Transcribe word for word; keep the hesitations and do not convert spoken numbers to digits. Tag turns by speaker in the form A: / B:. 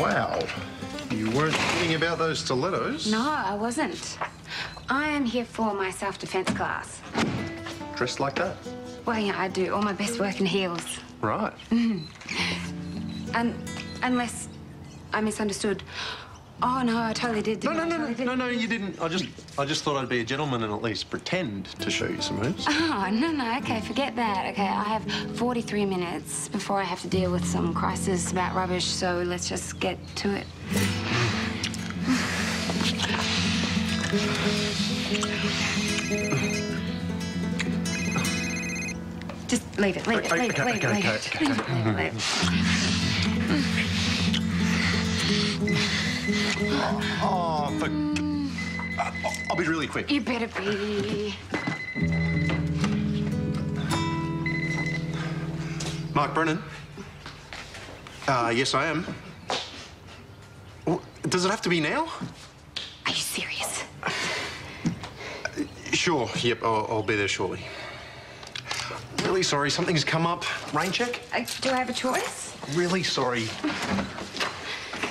A: Wow. You weren't kidding about those stilettos.
B: No, I wasn't. I am here for my self-defense class.
A: Dressed like that?
B: Well, yeah, I do all my best work in heels.
A: Right.
B: And unless I misunderstood. Oh, no, I totally did.
A: No,
B: didn't
A: no,
B: I?
A: no,
B: Totally
A: no,
B: did.
A: no, no, you didn't. I just, I just thought I'd be a gentleman and at least pretend to show you some moves.
B: Oh, no, no, okay, forget that. Okay, I have forty-three minutes before I have to deal with some crisis about rubbish, so let's just get to it. Just leave it, leave it,
A: Okay,
B: leave it,
A: okay,
B: leave it,
A: okay,
B: leave
A: okay,
B: it.
A: okay,
B: Leave it, leave it, leave it.
A: Oh, for... Uh, I'll be really quick.
B: You better be.
A: Mark Brennan? Uh, yes, I am. Well, does it have to be now?
B: Are you serious?
A: Sure, yep, I'll, I'll be there shortly. Really sorry, something's come up. Rain check?
B: Uh, do I have a choice?
A: Really sorry.